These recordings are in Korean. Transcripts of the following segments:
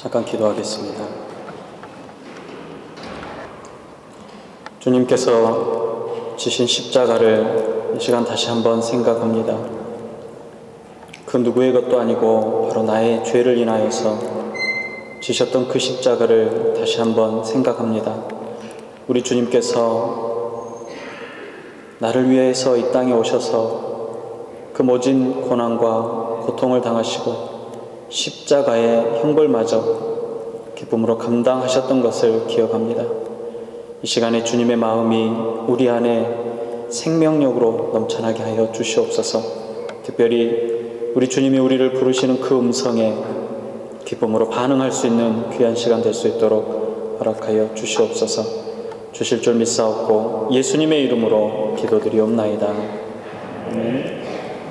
잠깐 기도하겠습니다. 주님께서 지신 십자가를 이 시간 다시 한번 생각합니다. 그 누구의 것도 아니고 바로 나의 죄를 인하여서 지셨던 그 십자가를 다시 한번 생각합니다. 우리 주님께서 나를 위해서 이 땅에 오셔서 그 모진 고난과 고통을 당하시고 십자가의 형벌마저 기쁨으로 감당하셨던 것을 기억합니다. 이 시간에 주님의 마음이 우리 안에 생명력으로 넘쳐나게 하여 주시옵소서. 특별히 우리 주님이 우리를 부르시는 그 음성에 기쁨으로 반응할 수 있는 귀한 시간 될 수 있도록 허락하여 주시옵소서. 주실 줄 믿사옵고 예수님의 이름으로 기도드리옵나이다. 아멘.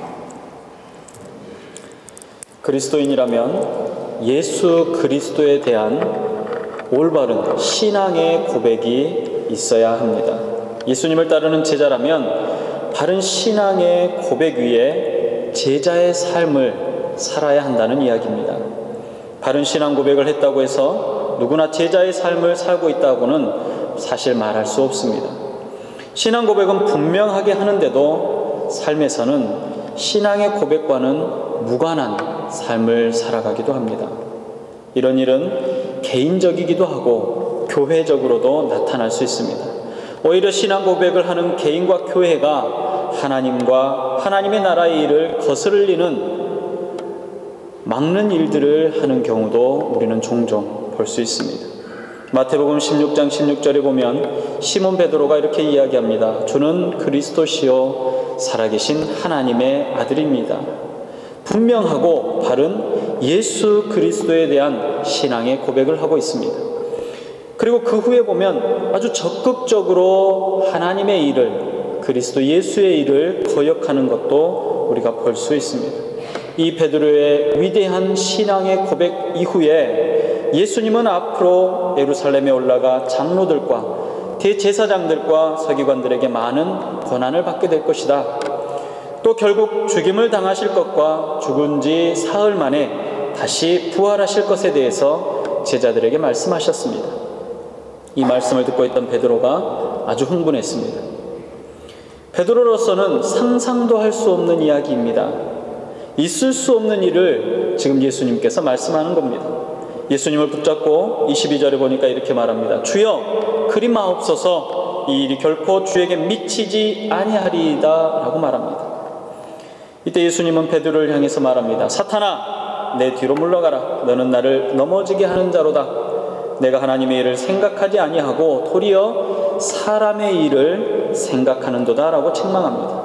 그리스도인이라면 예수 그리스도에 대한 올바른 신앙의 고백이 있어야 합니다. 예수님을 따르는 제자라면 바른 신앙의 고백 위에 제자의 삶을 살아야 한다는 이야기입니다. 바른 신앙 고백을 했다고 해서 누구나 제자의 삶을 살고 있다고는 사실 말할 수 없습니다. 신앙 고백은 분명하게 하는데도 삶에서는 신앙의 고백과는 무관한 삶을 살아가기도 합니다. 이런 일은 개인적이기도 하고 교회적으로도 나타날 수 있습니다. 오히려 신앙 고백을 하는 개인과 교회가 하나님과 하나님의 나라의 일을 거스르리는 막는 일들을 하는 경우도 우리는 종종 볼 수 있습니다. 마태복음 16장 16절에 보면 시몬 베드로가 이렇게 이야기합니다. 주는 그리스도시요 살아계신 하나님의 아들입니다. 분명하고 바른 예수 그리스도에 대한 신앙의 고백을 하고 있습니다. 그리고 그 후에 보면 아주 적극적으로 하나님의 일을, 그리스도 예수의 일을 거역하는 것도 우리가 볼 수 있습니다. 이 베드로의 위대한 신앙의 고백 이후에 예수님은 앞으로 예루살렘에 올라가 장로들과 대제사장들과 서기관들에게 많은 고난을 받게 될 것이다. 또 결국 죽임을 당하실 것과 죽은 지 사흘 만에 다시 부활하실 것에 대해서 제자들에게 말씀하셨습니다. 이 말씀을 듣고 있던 베드로가 아주 흥분했습니다. 베드로로서는 상상도 할 수 없는 이야기입니다. 있을 수 없는 일을 지금 예수님께서 말씀하는 겁니다. 예수님을 붙잡고 22절에 보니까 이렇게 말합니다. 주여 그리 마옵소서, 이 일이 결코 주에게 미치지 아니하리이다 라고 말합니다. 이때 예수님은 베드로를 향해서 말합니다. 사탄아, 내 뒤로 물러가라. 너는 나를 넘어지게 하는 자로다. 내가 하나님의 일을 생각하지 아니하고 도리어 사람의 일을 생각하는도다 라고 책망합니다.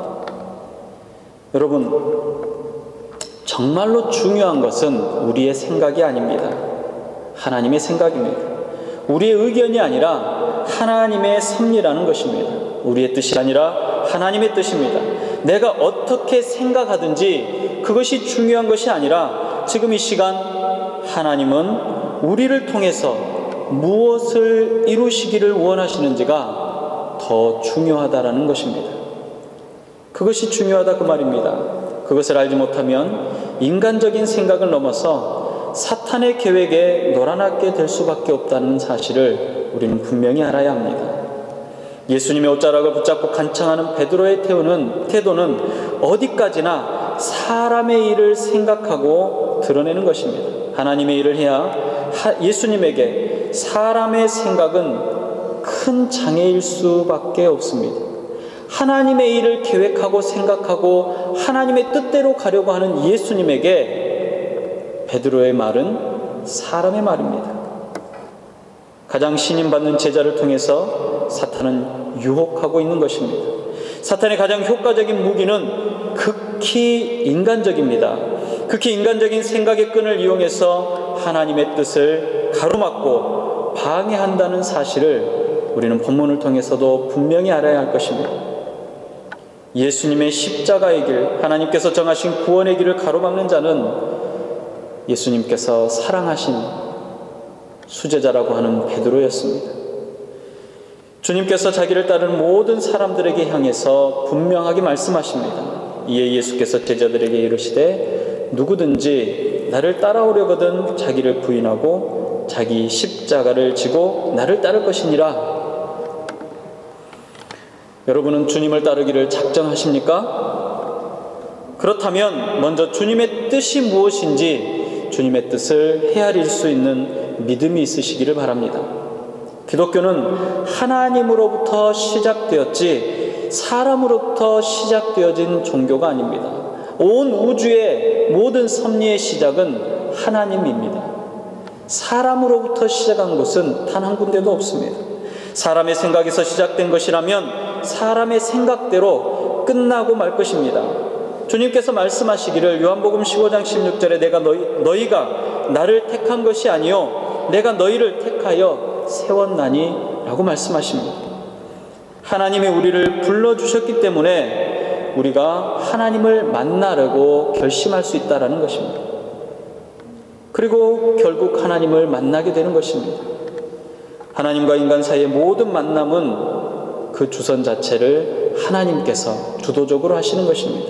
여러분, 정말로 중요한 것은 우리의 생각이 아닙니다. 하나님의 생각입니다. 우리의 의견이 아니라 하나님의 섭리라는 것입니다. 우리의 뜻이 아니라 하나님의 뜻입니다. 내가 어떻게 생각하든지 그것이 중요한 것이 아니라 지금 이 시간 하나님은 우리를 통해서 무엇을 이루시기를 원하시는지가 더 중요하다라는 것입니다. 그것이 중요하다 그 말입니다. 그것을 알지 못하면 인간적인 생각을 넘어서 사탄의 계획에 놀아나게 될 수밖에 없다는 사실을 우리는 분명히 알아야 합니다. 예수님의 옷자락을 붙잡고 간청하는 베드로의 태도는 어디까지나 사람의 일을 생각하고 드러내는 것입니다. 하나님의 일을 해야 예수님에게 사람의 생각은 큰 장애일 수밖에 없습니다. 하나님의 일을 계획하고 생각하고 하나님의 뜻대로 가려고 하는 예수님에게 베드로의 말은 사람의 말입니다. 가장 신임받는 제자를 통해서 사탄은 유혹하고 있는 것입니다. 사탄의 가장 효과적인 무기는 극히 인간적입니다. 극히 인간적인 생각의 끈을 이용해서 하나님의 뜻을 가로막고 방해한다는 사실을 우리는 본문을 통해서도 분명히 알아야 할 것입니다. 예수님의 십자가의 길, 하나님께서 정하신 구원의 길을 가로막는 자는 예수님께서 사랑하신 수제자라고 하는 베드로였습니다. 주님께서 자기를 따르는 모든 사람들에게 향해서 분명하게 말씀하십니다. 이에 예수께서 제자들에게 이르시되 누구든지 누구든지 나를 따라오려거든 자기를 부인하고 자기 십자가를 지고 나를 따를 것이니라. 여러분은 주님을 따르기를 작정하십니까? 그렇다면 먼저 주님의 뜻이 무엇인지 주님의 뜻을 헤아릴 수 있는 믿음이 있으시기를 바랍니다. 기독교는 하나님으로부터 시작되었지 사람으로부터 시작되어진 종교가 아닙니다. 온 우주의 모든 섭리의 시작은 하나님입니다. 사람으로부터 시작한 곳은 단 한 군데도 없습니다. 사람의 생각에서 시작된 것이라면 사람의 생각대로 끝나고 말 것입니다. 주님께서 말씀하시기를 요한복음 15장 16절에 내가 너희가 나를 택한 것이 아니요 내가 너희를 택하여 세웠나니 라고 말씀하십니다. 하나님이 우리를 불러주셨기 때문에 우리가 하나님을 만나려고 결심할 수 있다는 것입니다. 그리고 결국 하나님을 만나게 되는 것입니다. 하나님과 인간 사이의 모든 만남은 그 주선 자체를 하나님께서 주도적으로 하시는 것입니다.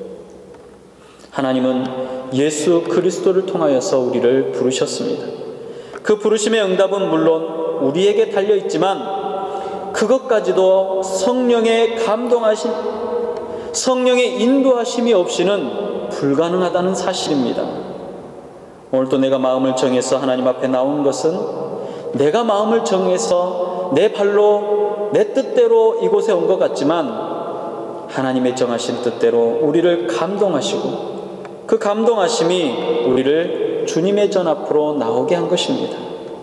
하나님은 예수 그리스도를 통하여서 우리를 부르셨습니다. 그 부르심의 응답은 물론 우리에게 달려있지만 그것까지도 성령의 감동하심, 성령의 인도하심이 없이는 불가능하다는 사실입니다. 오늘도 내가 마음을 정해서 하나님 앞에 나온 것은 내가 마음을 정해서 내 발로 내 뜻대로 이곳에 온 것 같지만 하나님의 정하신 뜻대로 우리를 감동하시고 그 감동하심이 우리를 주님의 전 앞으로 나오게 한 것입니다.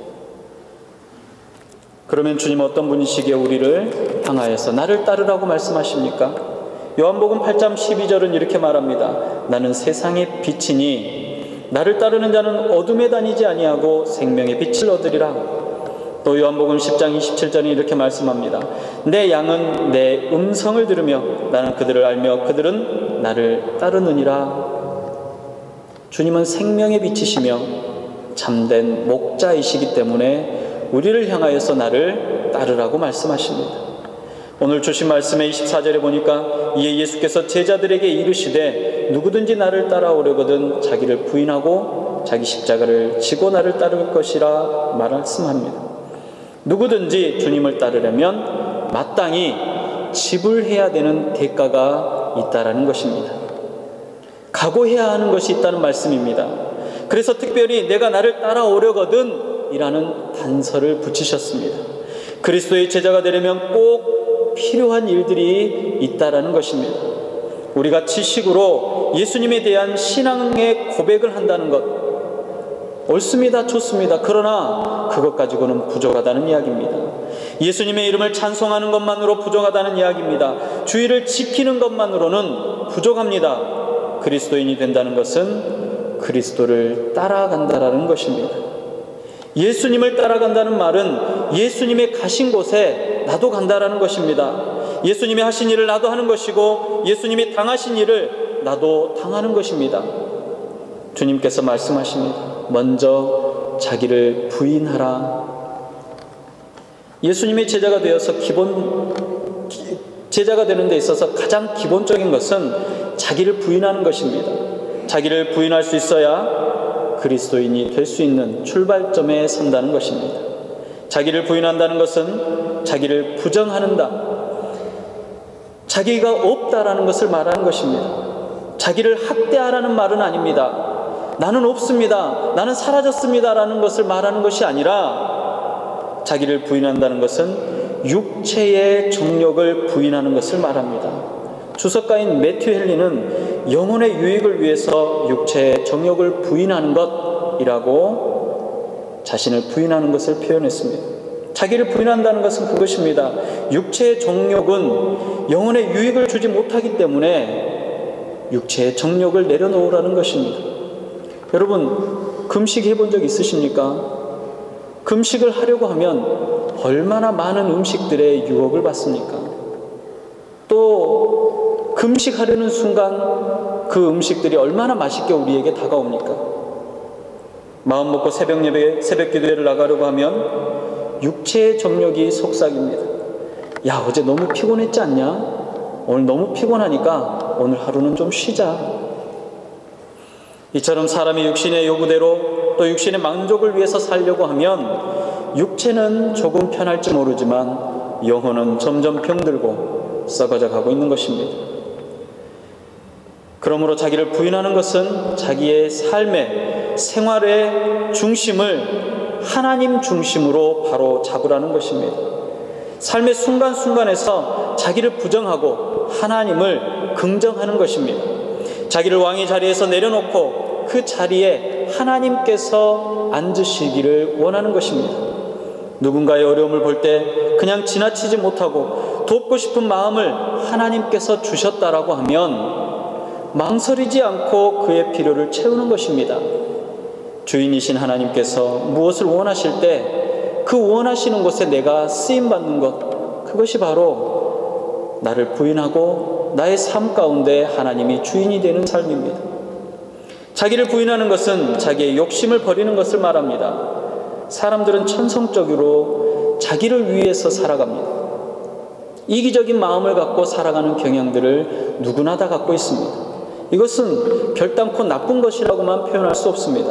그러면 주님 어떤 분이시기에 우리를 향하여서 나를 따르라고 말씀하십니까? 요한복음 8장 12절은 이렇게 말합니다. 나는 세상의 빛이니 나를 따르는 자는 어둠에 다니지 아니하고 생명의 빛을 얻으리라. 또 요한복음 10장 27절은 이렇게 말씀합니다. 내 양은 내 음성을 들으며 나는 그들을 알며 그들은 나를 따르느니라. 주님은 생명의 빛이시며 참된 목자이시기 때문에 우리를 향하여서 나를 따르라고 말씀하십니다. 오늘 주신 말씀의 24절에 보니까 이에 예수께서 제자들에게 이르시되 누구든지 나를 따라오려거든 자기를 부인하고 자기 십자가를 지고 나를 따를 것이라 말씀합니다. 누구든지 주님을 따르려면 마땅히 지불해야 되는 대가가 있다라는 것입니다. 각오해야 하는 것이 있다는 말씀입니다. 그래서 특별히 내가 나를 따라오려거든 이라는 단서를 붙이셨습니다. 그리스도의 제자가 되려면 꼭 필요한 일들이 있다라는 것입니다. 우리가 지식으로 예수님에 대한 신앙의 고백을 한다는 것 옳습니다. 좋습니다. 그러나 그것 가지고는 부족하다는 이야기입니다. 예수님의 이름을 찬송하는 것만으로 부족하다는 이야기입니다. 주의를 지키는 것만으로는 부족합니다. 그리스도인이 된다는 것은 그리스도를 따라간다라는 것입니다. 예수님을 따라간다는 말은 예수님의 가신 곳에 나도 간다라는 것입니다. 예수님이 하신 일을 나도 하는 것이고 예수님이 당하신 일을 나도 당하는 것입니다. 주님께서 말씀하십니다. 먼저 자기를 부인하라. 예수님의 제자가 되어서 제자가 되는 데 있어서 가장 기본적인 것은 자기를 부인하는 것입니다. 자기를 부인할 수 있어야 그리스도인이 될 수 있는 출발점에 선다는 것입니다. 자기를 부인한다는 것은 자기를 부정하는다, 자기가 없다라는 것을 말하는 것입니다. 자기를 학대하라는 말은 아닙니다. 나는 없습니다, 나는 사라졌습니다 라는 것을 말하는 것이 아니라 자기를 부인한다는 것은 육체의 정욕을 부인하는 것을 말합니다. 주석가인 매튜 헨리는 영혼의 유익을 위해서 육체의 정욕을 부인하는 것이라고 자신을 부인하는 것을 표현했습니다. 자기를 부인한다는 것은 그것입니다. 육체의 정욕은 영혼의 유익을 주지 못하기 때문에 육체의 정욕을 내려놓으라는 것입니다. 여러분, 금식 해본 적 있으십니까? 금식을 하려고 하면 얼마나 많은 음식들의 유혹을 받습니까? 또 금식하려는 순간 그 음식들이 얼마나 맛있게 우리에게 다가옵니까? 마음 먹고 새벽 예배, 새벽 기도회를 나가려고 하면 육체의 정욕이 속삭입니다. 야, 어제 너무 피곤했지 않냐? 오늘 너무 피곤하니까 오늘 하루는 좀 쉬자. 이처럼 사람이 육신의 요구대로 또 육신의 만족을 위해서 살려고 하면 육체는 조금 편할지 모르지만 영혼은 점점 병들고 썩어져 가고 있는 것입니다. 그러므로 자기를 부인하는 것은 자기의 삶의 생활의 중심을 하나님 중심으로 바로 잡으라는 것입니다. 삶의 순간순간에서 자기를 부정하고 하나님을 긍정하는 것입니다. 자기를 왕의 자리에서 내려놓고 그 자리에 하나님께서 앉으시기를 원하는 것입니다. 누군가의 어려움을 볼 때 그냥 지나치지 못하고 돕고 싶은 마음을 하나님께서 주셨다라고 하면 망설이지 않고 그의 필요를 채우는 것입니다. 주인이신 하나님께서 무엇을 원하실 때 그 원하시는 곳에 내가 쓰임받는 것, 그것이 바로 나를 부인하고 나의 삶 가운데 하나님이 주인이 되는 삶입니다. 자기를 부인하는 것은 자기의 욕심을 버리는 것을 말합니다. 사람들은 천성적으로 자기를 위해서 살아갑니다. 이기적인 마음을 갖고 살아가는 경향들을 누구나 다 갖고 있습니다. 이것은 결단코 나쁜 것이라고만 표현할 수 없습니다.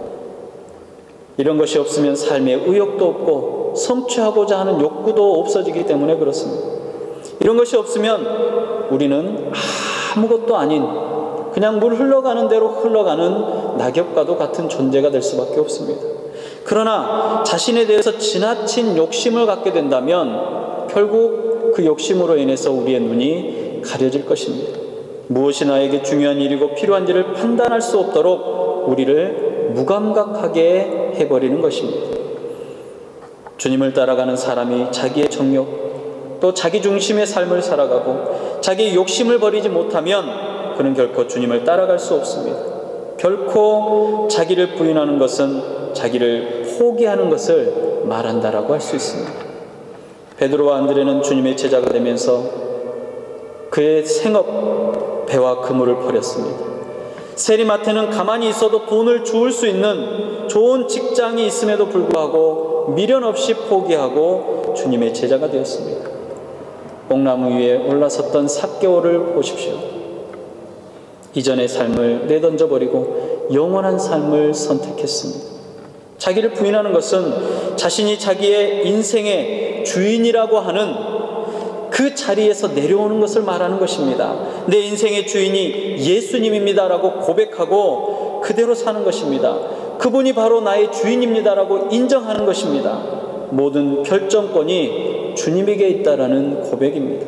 이런 것이 없으면 삶에 의욕도 없고 성취하고자 하는 욕구도 없어지기 때문에 그렇습니다. 이런 것이 없으면 우리는 아무것도 아닌 그냥 물 흘러가는 대로 흘러가는 낙엽과도 같은 존재가 될 수밖에 없습니다. 그러나 자신에 대해서 지나친 욕심을 갖게 된다면 결국 그 욕심으로 인해서 우리의 눈이 가려질 것입니다. 무엇이 나에게 중요한 일이고 필요한지를 판단할 수 없도록 우리를 무감각하게 해버리는 것입니다. 주님을 따라가는 사람이 자기의 정욕 또 자기 중심의 삶을 살아가고 자기의 욕심을 버리지 못하면 그는 결코 주님을 따라갈 수 없습니다. 결코 자기를 부인하는 것은 자기를 포기하는 것을 말한다라고 할 수 있습니다. 베드로와 안드레는 주님의 제자가 되면서 그의 생업 배와 그물을 버렸습니다. 세리마태는 가만히 있어도 돈을 주울 수 있는 좋은 직장이 있음에도 불구하고 미련 없이 포기하고 주님의 제자가 되었습니다. 뽕나무 위에 올라섰던 삭개오를 보십시오. 이전의 삶을 내던져버리고 영원한 삶을 선택했습니다. 자기를 부인하는 것은 자신이 자기의 인생의 주인이라고 하는 그 자리에서 내려오는 것을 말하는 것입니다. 내 인생의 주인이 예수님입니다라고 고백하고 그대로 사는 것입니다. 그분이 바로 나의 주인입니다라고 인정하는 것입니다. 모든 결정권이 주님에게 있다라는 고백입니다.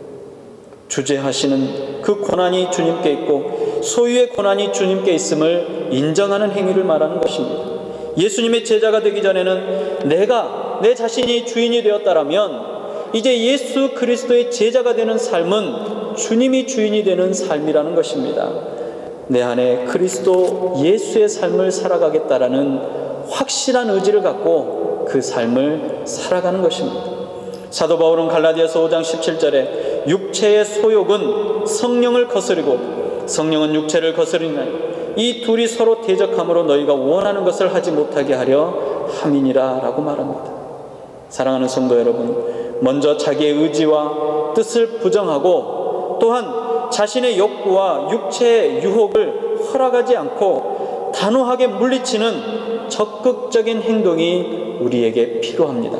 주재하시는 그 권한이 주님께 있고 소유의 권한이 주님께 있음을 인정하는 행위를 말하는 것입니다. 예수님의 제자가 되기 전에는 내가 내 자신이 주인이 되었다라면 이제 예수 그리스도의 제자가 되는 삶은 주님이 주인이 되는 삶이라는 것입니다. 내 안에 그리스도 예수의 삶을 살아가겠다라는 확실한 의지를 갖고 그 삶을 살아가는 것입니다. 사도 바울은 갈라디아서 5장 17절에 육체의 소욕은 성령을 거스르고 성령은 육체를 거스르나니 이 둘이 서로 대적함으로 너희가 원하는 것을 하지 못하게 하려 함이니라 라고 말합니다. 사랑하는 성도 여러분, 먼저 자기의 의지와 뜻을 부정하고 또한 자신의 욕구와 육체의 유혹을 허락하지 않고 단호하게 물리치는 적극적인 행동이 우리에게 필요합니다.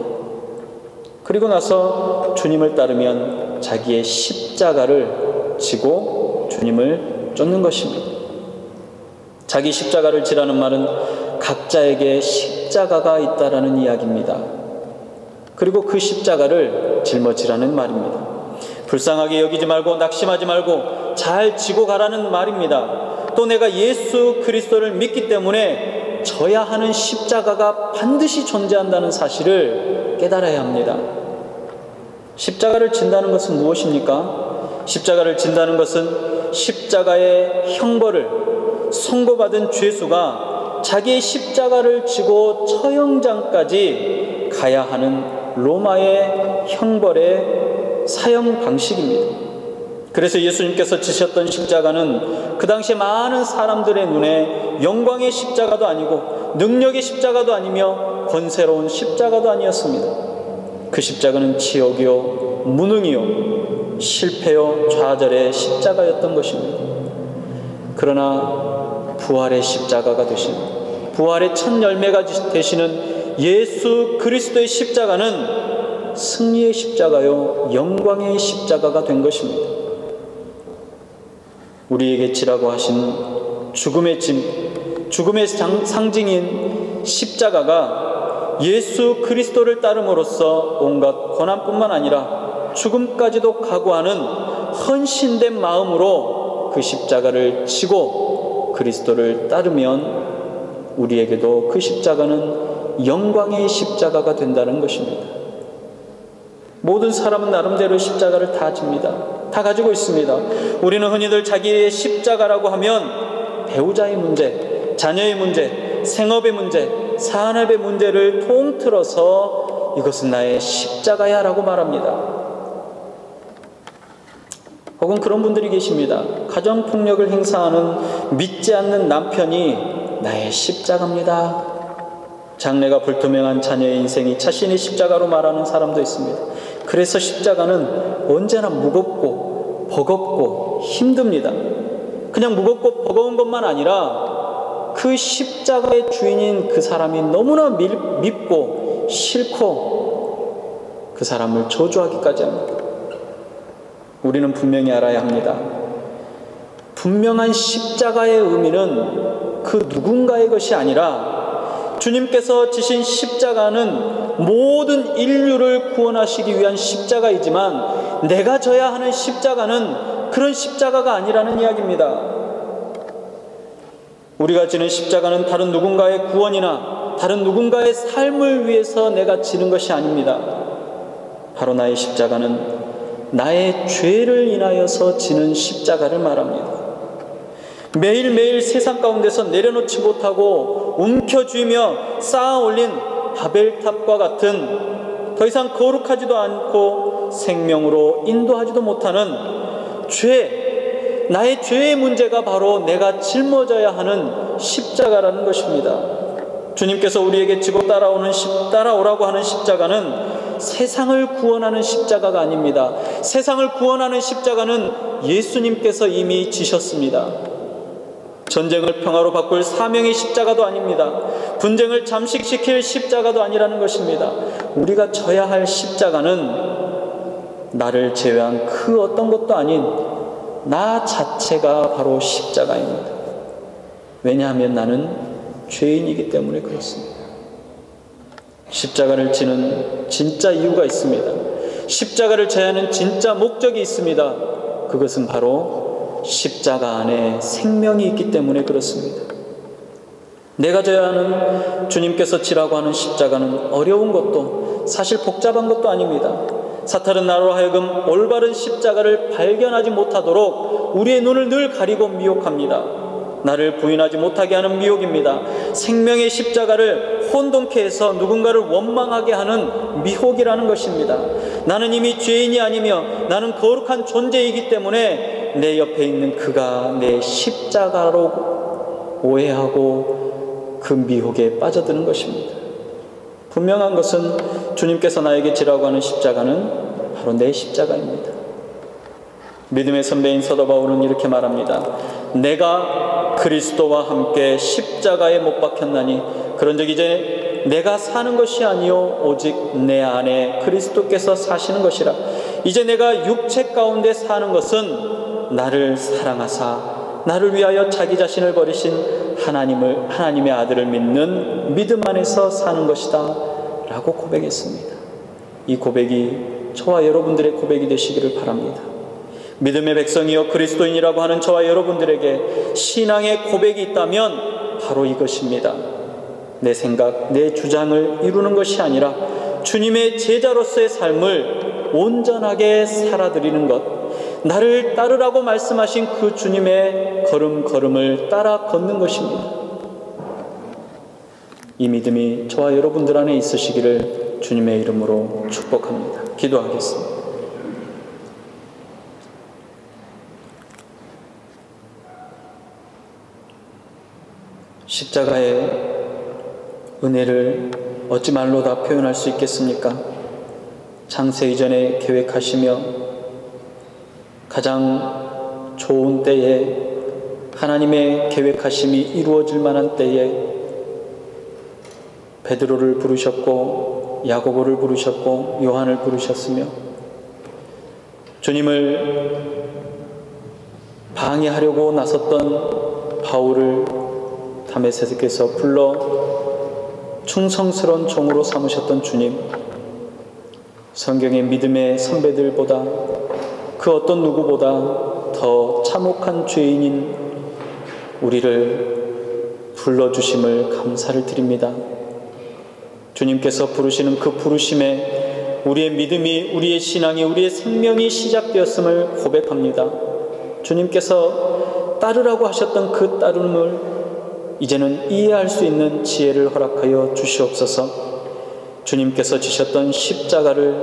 그리고 나서 주님을 따르면 자기의 십자가를 지고 주님을 쫓는 것입니다. 자기 십자가를 지라는 말은 각자에게 십자가가 있다라는 이야기입니다. 그리고 그 십자가를 짊어지라는 말입니다. 불쌍하게 여기지 말고 낙심하지 말고 잘 지고 가라는 말입니다. 또 내가 예수 그리스도를 믿기 때문에 져야 하는 십자가가 반드시 존재한다는 사실을 깨달아야 합니다. 십자가를 진다는 것은 무엇입니까? 십자가를 진다는 것은 십자가의 형벌을 선고받은 죄수가 자기의 십자가를 지고 처형장까지 가야 하는 로마의 형벌의 사형 방식입니다. 그래서 예수님께서 지셨던 십자가는 그 당시에 많은 사람들의 눈에 영광의 십자가도 아니고 능력의 십자가도 아니며 권세로운 십자가도 아니었습니다. 그 십자가는 치욕이요 무능이요 실패요 좌절의 십자가였던 것입니다. 그러나 부활의 십자가가 되신, 부활의 첫 열매가 되시는 예수 그리스도의 십자가는 승리의 십자가요, 영광의 십자가가 된 것입니다. 우리에게 지라고 하신 죽음의 짐, 죽음의 상징인 십자가가 예수 그리스도를 따름으로써 온갖 고난뿐만 아니라 죽음까지도 각오하는 헌신된 마음으로 그 십자가를 지고 그리스도를 따르면 우리에게도 그 십자가는 영광의 십자가가 된다는 것입니다. 모든 사람은 나름대로 십자가를 다 집니다. 다 가지고 있습니다. 우리는 흔히들 자기의 십자가라고 하면 배우자의 문제, 자녀의 문제, 생업의 문제, 산업의 문제를 통틀어서 이것은 나의 십자가야 라고 말합니다. 혹은 그런 분들이 계십니다. 가정폭력을 행사하는 믿지 않는 남편이 나의 십자가입니다. 장래가 불투명한 자녀의 인생이 자신의 십자가로 말하는 사람도 있습니다. 그래서 십자가는 언제나 무겁고 버겁고 힘듭니다. 그냥 무겁고 버거운 것만 아니라 그 십자가의 주인인 그 사람이 너무나 밉고 싫고 그 사람을 저주하기까지 합니다. 우리는 분명히 알아야 합니다. 분명한 십자가의 의미는 그 누군가의 것이 아니라 주님께서 지신 십자가는 모든 인류를 구원하시기 위한 십자가이지만 내가 져야 하는 십자가는 그런 십자가가 아니라는 이야기입니다. 우리가 지는 십자가는 다른 누군가의 구원이나 다른 누군가의 삶을 위해서 내가 지는 것이 아닙니다. 바로 나의 십자가는 나의 죄를 인하여서 지는 십자가를 말합니다. 매일매일 세상 가운데서 내려놓지 못하고 움켜쥐며 쌓아 올린 바벨탑과 같은 더 이상 거룩하지도 않고 생명으로 인도하지도 못하는 죄, 나의 죄의 문제가 바로 내가 짊어져야 하는 십자가라는 것입니다. 주님께서 우리에게 지고 따라오라고 하는 십자가는 세상을 구원하는 십자가가 아닙니다. 세상을 구원하는 십자가는 예수님께서 이미 지셨습니다. 전쟁을 평화로 바꿀 사명의 십자가도 아닙니다. 분쟁을 잠식시킬 십자가도 아니라는 것입니다. 우리가 져야 할 십자가는 나를 제외한 그 어떤 것도 아닌 나 자체가 바로 십자가입니다. 왜냐하면 나는 죄인이기 때문에 그렇습니다. 십자가를 지는 진짜 이유가 있습니다. 십자가를 져야 하는 진짜 목적이 있습니다. 그것은 바로 십자가 안에 생명이 있기 때문에 그렇습니다. 내가 져야 하는 주님께서 지라고 하는 십자가는 어려운 것도 사실 복잡한 것도 아닙니다. 사탄은 나로 하여금 올바른 십자가를 발견하지 못하도록 우리의 눈을 늘 가리고 미혹합니다. 나를 부인하지 못하게 하는 미혹입니다. 생명의 십자가를 혼돈케 해서 누군가를 원망하게 하는 미혹이라는 것입니다. 나는 이미 죄인이 아니며 나는 거룩한 존재이기 때문에 내 옆에 있는 그가 내 십자가로 오해하고 그 미혹에 빠져드는 것입니다. 분명한 것은 주님께서 나에게 지라고 하는 십자가는 바로 내 십자가입니다. 믿음의 선배인 사도 바울은 이렇게 말합니다. 내가 그리스도와 함께 십자가에 못 박혔나니 그런즉 이제 내가 사는 것이 아니요 오직 내 안에 그리스도께서 사시는 것이라. 이제 내가 육체 가운데 사는 것은 나를 사랑하사 나를 위하여 자기 자신을 버리신 하나님의 아들을 믿는 믿음 안에서 사는 것이다 라고 고백했습니다. 이 고백이 저와 여러분들의 고백이 되시기를 바랍니다. 믿음의 백성이요 그리스도인이라고 하는 저와 여러분들에게 신앙의 고백이 있다면 바로 이것입니다. 내 생각, 내 주장을 이루는 것이 아니라 주님의 제자로서의 삶을 온전하게 살아드리는 것, 나를 따르라고 말씀하신 그 주님의 걸음걸음을 따라 걷는 것입니다. 이 믿음이 저와 여러분들 안에 있으시기를 주님의 이름으로 축복합니다. 기도하겠습니다. 십자가의 은혜를 어찌 말로 다 표현할 수 있겠습니까? 창세 이전에 계획하시며 가장 좋은 때에 하나님의 계획하심이 이루어질 만한 때에 베드로를 부르셨고 야고보를 부르셨고 요한을 부르셨으며 주님을 방해하려고 나섰던 바울을 다메섹에서 불러 충성스러운 종으로 삼으셨던 주님, 성경의 믿음의 선배들보다 그 어떤 누구보다 더 참혹한 죄인인 우리를 불러주심을 감사를 드립니다. 주님께서 부르시는 그 부르심에 우리의 믿음이, 우리의 신앙이, 우리의 생명이 시작되었음을 고백합니다. 주님께서 따르라고 하셨던 그 따름을 이제는 이해할 수 있는 지혜를 허락하여 주시옵소서. 주님께서 지셨던 십자가를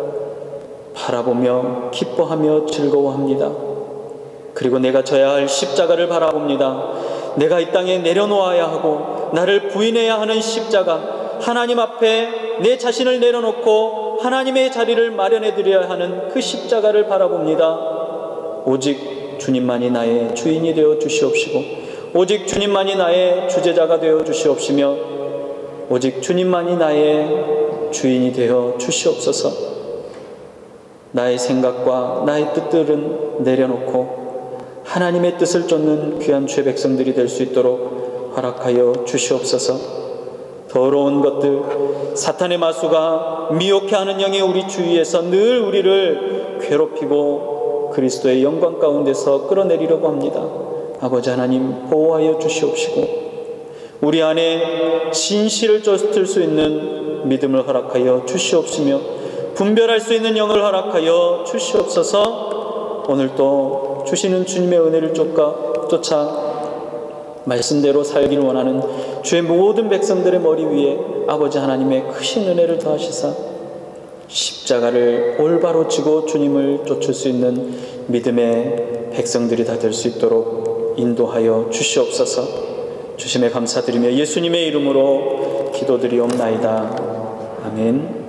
바라보며 기뻐하며 즐거워합니다. 그리고 내가 져야 할 십자가를 바라봅니다. 내가 이 땅에 내려놓아야 하고 나를 부인해야 하는 십자가, 하나님 앞에 내 자신을 내려놓고 하나님의 자리를 마련해 드려야 하는 그 십자가를 바라봅니다. 오직 주님만이 나의 주인이 되어 주시옵시고, 오직 주님만이 나의 주제자가 되어 주시옵시며, 오직 주님만이 나의 주인이 되어 주시옵소서. 나의 생각과 나의 뜻들은 내려놓고 하나님의 뜻을 쫓는 귀한 죄 백성들이 될 수 있도록 허락하여 주시옵소서. 더러운 것들, 사탄의 마수가 미혹해 하는 영의 우리 주위에서 늘 우리를 괴롭히고 그리스도의 영광 가운데서 끌어내리려고 합니다. 아버지 하나님, 보호하여 주시옵시고 우리 안에 진실을 쫓을 수 있는 믿음을 허락하여 주시옵시며 분별할 수 있는 영을 허락하여 주시옵소서. 오늘도 주시는 주님의 은혜를 쫓아 말씀대로 살기를 원하는 주의 모든 백성들의 머리 위에 아버지 하나님의 크신 은혜를 더하시사 십자가를 올바로 지고 주님을 쫓을 수 있는 믿음의 백성들이 다 될 수 있도록 인도하여 주시옵소서. 주심에 감사드리며 예수님의 이름으로 기도드리옵나이다. 아멘.